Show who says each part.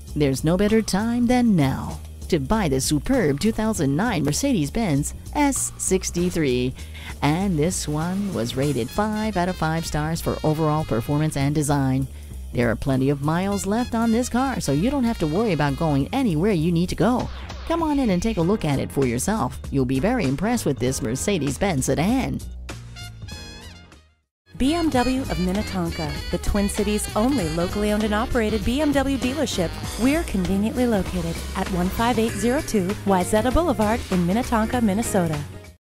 Speaker 1: There's no better time than now to buy the superb 2009 Mercedes-Benz S63. And this one was rated 5 out of 5 stars for overall performance and design. There are plenty of miles left on this car, so you don't have to worry about going anywhere you need to go. Come on in and take a look at it for yourself. You'll be very impressed with this Mercedes-Benz sedan.
Speaker 2: BMW of Minnetonka, the Twin Cities' only locally owned and operated BMW dealership. We're conveniently located at 15802 Wayzata Boulevard in Minnetonka, Minnesota.